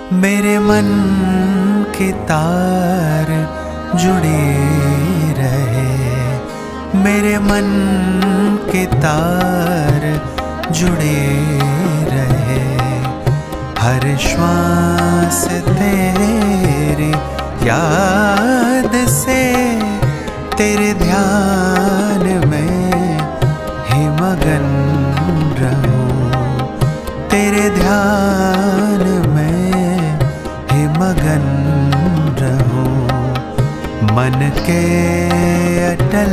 मेरे मन के तार जुड़े रहे, मेरे मन के तार जुड़े रहे। हर श्वास तेरी याद से, तेरे ध्यान में ही मगन रहूं, तेरे ध्यान में ही मगन रहूं। मन के अटल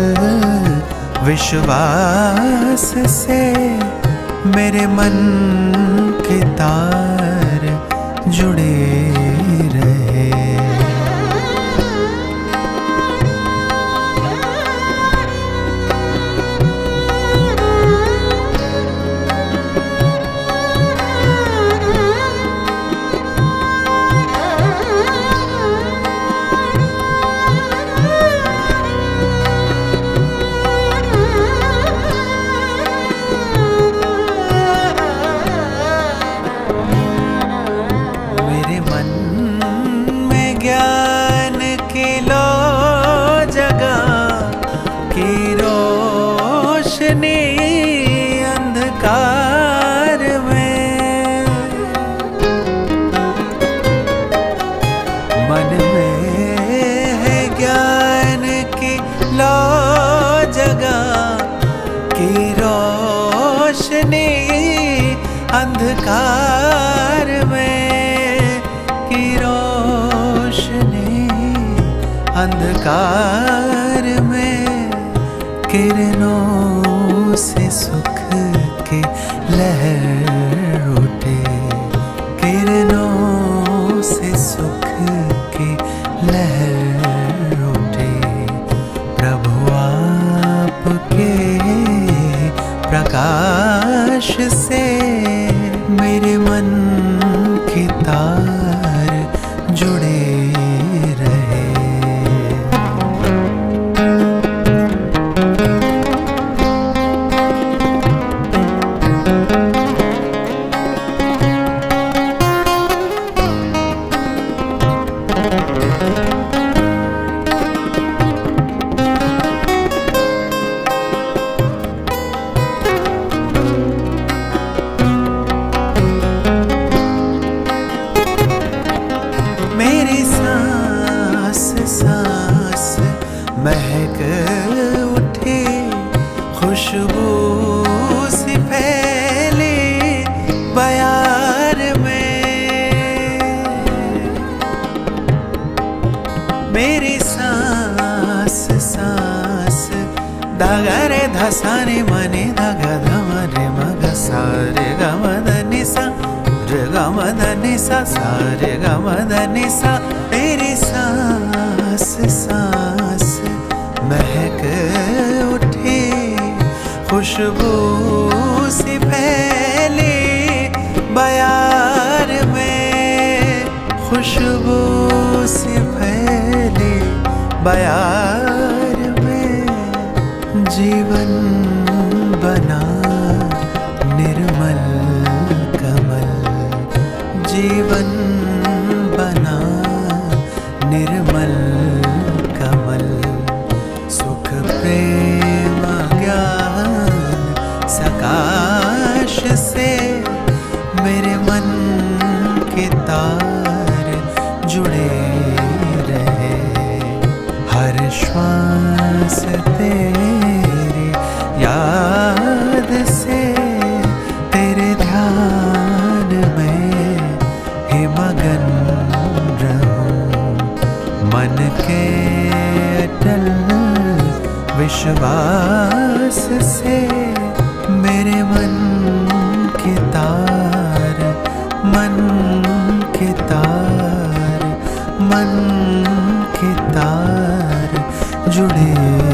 विश्वास से मेरे मन के तार जुड़े रहे। ज्ञान की लो जगह की रोशनी अंधकार में, मन में है ज्ञान की लो जगह की रोशनी अंधकार में, अंधकार में। किरणों से सुख के लहर उठे, किरणों से सुख के लहर उठे। प्रभु आपके प्रकाश से मेरे मन के तार जुड़े रहे। मेरी सांस सांस महक उठे, खुशबू सी फैले बयार में। मेरी सांस सांस धागा रे धसाने मने धागा धमा रे मग सा रे ग म ध नि सा रे ग म ध नि सा सा रे ग म ध नि सा। तेरी सांस सांस महक उठे, खुशबू सी फैले बयार में, खुशबू सी फैले बयार में। जीवन बना निर्मल कमल, जीवन बना निर्मल कमल। सुख प्रेम ज्ञान सकाश से मेरे मन के तार जुड़े रहे। हर श्वास तेरी याद से, तेरे ध्यान में ही मगन रहूं। मन के अटल विश्वास से मेरे मन के तार, मन के तार, मन के तार जुड़े